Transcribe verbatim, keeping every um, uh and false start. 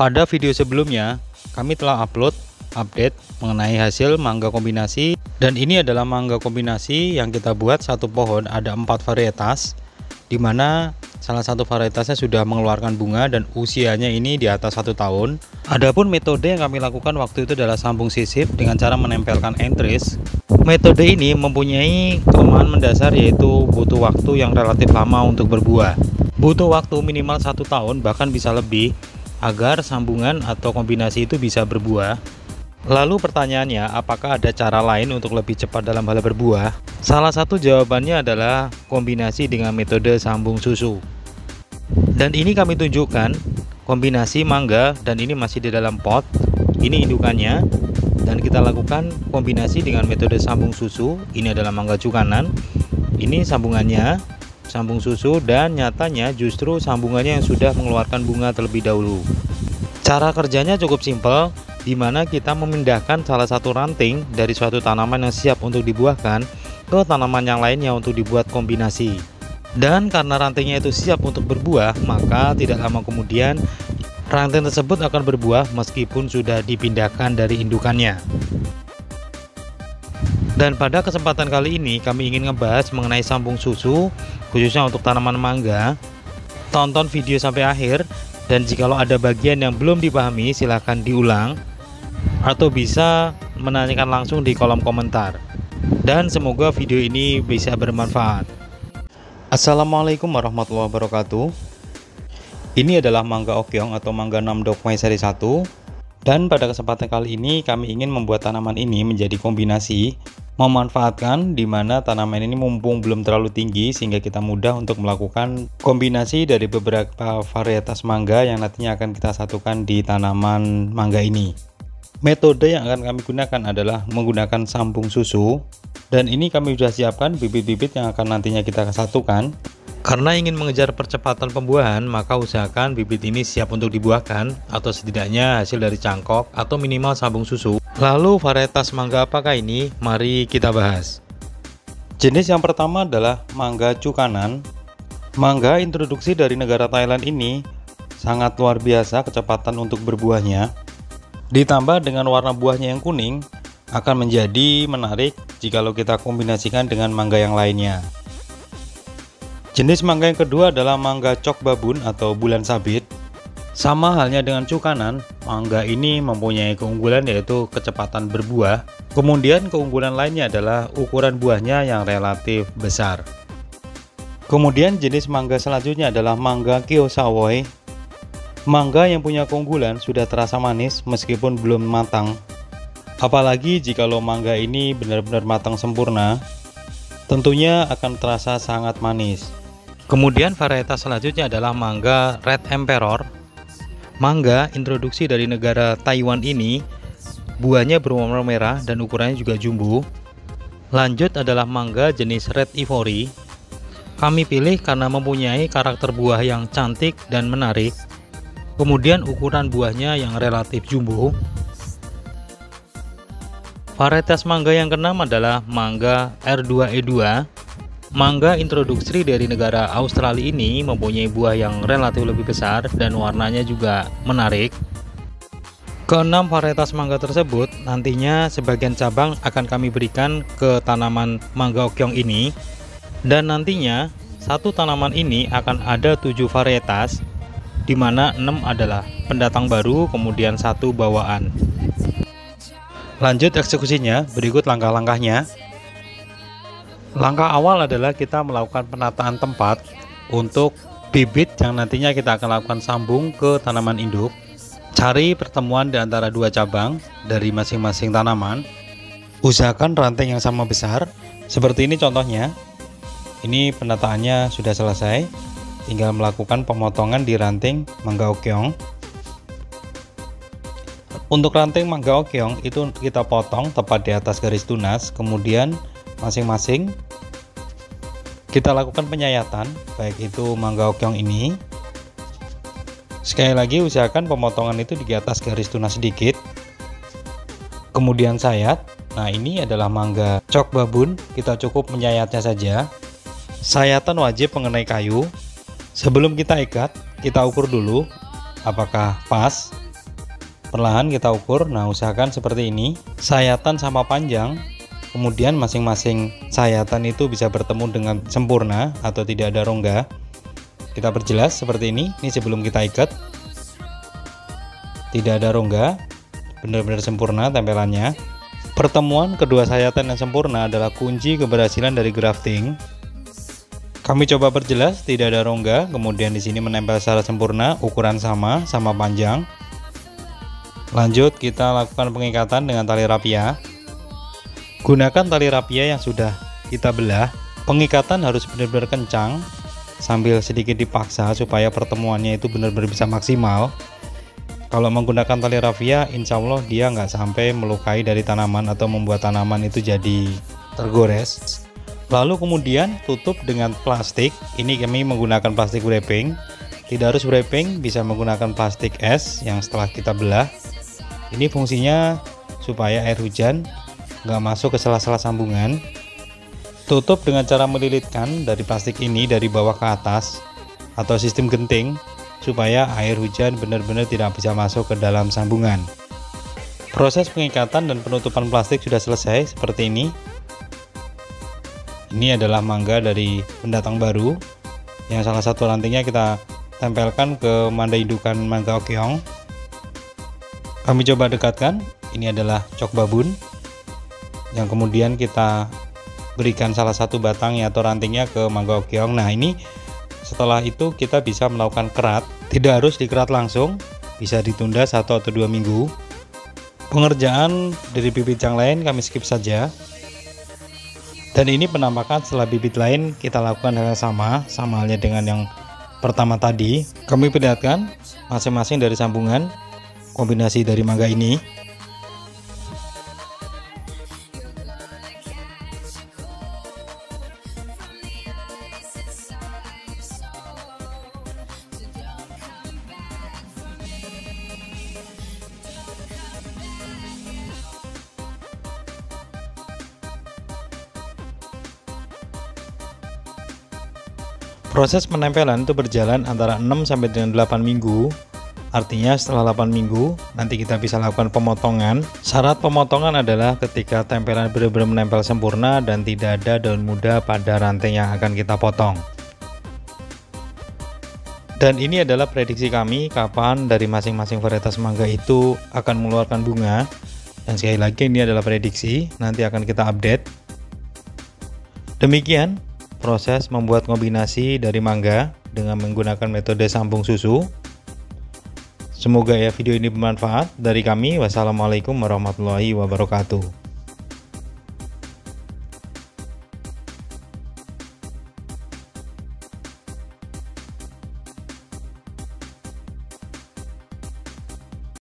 Pada video sebelumnya, kami telah upload update mengenai hasil mangga kombinasi, dan ini adalah mangga kombinasi yang kita buat. Satu pohon ada empat varietas, dimana salah satu varietasnya sudah mengeluarkan bunga dan usianya ini di atas satu tahun. Adapun metode yang kami lakukan waktu itu adalah sambung sisip dengan cara menempelkan entris. Metode ini mempunyai kelemahan mendasar, yaitu butuh waktu yang relatif lama untuk berbuah. Butuh waktu minimal satu tahun, bahkan bisa lebih, agar sambungan atau kombinasi itu bisa berbuah. Lalu pertanyaannya, apakah ada cara lain untuk lebih cepat dalam hal berbuah? Salah satu jawabannya adalah kombinasi dengan metode sambung susu. Dan ini kami tunjukkan kombinasi mangga, dan ini masih di dalam pot. Ini indukannya, dan kita lakukan kombinasi dengan metode sambung susu. Ini adalah mangga cukanan. Ini sambungannya, sambung susu, dan nyatanya justru sambungannya yang sudah mengeluarkan bunga terlebih dahulu. Cara kerjanya cukup simpel, di mana kita memindahkan salah satu ranting dari suatu tanaman yang siap untuk dibuahkan ke tanaman yang lainnya untuk dibuat kombinasi. Dan karena rantingnya itu siap untuk berbuah, maka tidak lama kemudian ranting tersebut akan berbuah meskipun sudah dipindahkan dari indukannya. Dan pada kesempatan kali ini kami ingin ngebahas mengenai sambung susu, khususnya untuk tanaman mangga. Tonton video sampai akhir, dan jikalau ada bagian yang belum dipahami silahkan diulang, atau bisa menanyakan langsung di kolom komentar. Dan semoga video ini bisa bermanfaat. Assalamualaikum warahmatullahi wabarakatuh. Ini adalah mangga okyong atau mangga namdokmai seri satu. Dan pada kesempatan kali ini kami ingin membuat tanaman ini menjadi kombinasi, memanfaatkan di mana tanaman ini mumpung belum terlalu tinggi, sehingga kita mudah untuk melakukan kombinasi dari beberapa varietas mangga yang nantinya akan kita satukan di tanaman mangga ini. Metode yang akan kami gunakan adalah menggunakan sambung susu, dan ini kami sudah siapkan bibit-bibit yang akan nantinya kita satukan. Karena ingin mengejar percepatan pembuahan, maka usahakan bibit ini siap untuk dibuahkan, atau setidaknya hasil dari cangkok atau minimal sambung susu. Lalu varietas mangga apakah ini? Mari kita bahas. Jenis yang pertama adalah mangga cukanan. Mangga introduksi dari negara Thailand ini sangat luar biasa kecepatan untuk berbuahnya. Ditambah dengan warna buahnya yang kuning, akan menjadi menarik jikalau kita kombinasikan dengan mangga yang lainnya. Jenis mangga yang kedua adalah mangga cok babun atau bulan sabit. Sama halnya dengan cukanan, mangga ini mempunyai keunggulan yaitu kecepatan berbuah. Kemudian keunggulan lainnya adalah ukuran buahnya yang relatif besar. Kemudian jenis mangga selanjutnya adalah mangga Keo Savoy. Mangga yang punya keunggulan sudah terasa manis meskipun belum matang. Apalagi jikalau mangga ini benar-benar matang sempurna, tentunya akan terasa sangat manis. Kemudian varietas selanjutnya adalah mangga Red Emperor. Mangga introduksi dari negara Taiwan ini, buahnya berwarna merah dan ukurannya juga jumbo. Lanjut adalah mangga jenis Red Ivory. Kami pilih karena mempunyai karakter buah yang cantik dan menarik. Kemudian ukuran buahnya yang relatif jumbo. Varietas mangga yang keenam adalah mangga R dua E dua. Mangga introduksi dari negara Australia ini mempunyai buah yang relatif lebih besar dan warnanya juga menarik. Keenam varietas mangga tersebut nantinya sebagian cabang akan kami berikan ke tanaman mangga okyong ini, dan nantinya satu tanaman ini akan ada tujuh varietas, di mana enam adalah pendatang baru, kemudian satu bawaan. Lanjut eksekusinya, berikut langkah-langkahnya. Langkah awal adalah kita melakukan penataan tempat untuk bibit yang nantinya kita akan lakukan sambung ke tanaman induk. Cari pertemuan di antara dua cabang dari masing-masing tanaman. Usahakan ranting yang sama besar. Seperti ini contohnya. Ini penataannya sudah selesai. Tinggal melakukan pemotongan di ranting mangga okyong. Untuk ranting mangga okyong itu kita potong tepat di atas garis tunas, kemudian masing-masing kita lakukan penyayatan, baik itu mangga okyong ini. Sekali lagi usahakan pemotongan itu di atas garis tunas sedikit, kemudian sayat. Nah, ini adalah mangga cok babun, kita cukup menyayatnya saja. Sayatan wajib mengenai kayu. Sebelum kita ikat, kita ukur dulu apakah pas. Perlahan kita ukur. Nah, usahakan seperti ini, sayatan sama panjang, kemudian masing-masing sayatan itu bisa bertemu dengan sempurna atau tidak ada rongga. Kita perjelas seperti ini. Ini sebelum kita ikat, tidak ada rongga, benar-benar sempurna tempelannya. Pertemuan kedua sayatan yang sempurna adalah kunci keberhasilan dari grafting. Kami coba perjelas, tidak ada rongga, kemudian di sini menempel secara sempurna, ukuran sama, sama panjang. Lanjut kita lakukan pengikatan dengan tali rapia. Gunakan tali rapia yang sudah kita belah. Pengikatan harus benar-benar kencang sambil sedikit dipaksa supaya pertemuannya itu benar-benar bisa maksimal. Kalau menggunakan tali rapia, insya Allah dia nggak sampai melukai dari tanaman atau membuat tanaman itu jadi tergores. Lalu kemudian tutup dengan plastik. Ini kami menggunakan plastik wrapping. Tidak harus wrapping, bisa menggunakan plastik es yang setelah kita belah. Ini fungsinya supaya air hujan nggak masuk ke sela-sela sambungan. Tutup dengan cara melilitkan dari plastik ini dari bawah ke atas atau sistem genting supaya air hujan benar-benar tidak bisa masuk ke dalam sambungan. Proses pengikatan dan penutupan plastik sudah selesai seperti ini. Ini adalah mangga dari pendatang baru yang salah satu rantingnya kita tempelkan ke mandai indukan mangga okeong. Kami coba dekatkan. Ini adalah cok babun yang kemudian kita berikan salah satu batangnya atau rantingnya ke mangga okeong. Nah, ini setelah itu kita bisa melakukan kerat. Tidak harus dikerat langsung, bisa ditunda satu atau dua minggu. Pengerjaan dari bibit yang lain kami skip saja. Dan ini penampakan setelah bibit lain kita lakukan hal yang sama, sama halnya dengan yang pertama tadi. Kami perlihatkan masing-masing dari sambungan kombinasi dari mangga ini. Proses penempelan itu berjalan antara enam sampai dengan delapan minggu. Artinya setelah delapan minggu nanti kita bisa lakukan pemotongan. Syarat pemotongan adalah ketika tempelan benar-benar menempel sempurna dan tidak ada daun muda pada ranting yang akan kita potong. Dan ini adalah prediksi kami kapan dari masing-masing varietas mangga itu akan mengeluarkan bunga. Dan sekali lagi ini adalah prediksi, nanti akan kita update. Demikian proses membuat kombinasi dari mangga dengan menggunakan metode sambung susu. Semoga ya video ini bermanfaat. Dari kami, wassalamualaikum warahmatullahi wabarakatuh.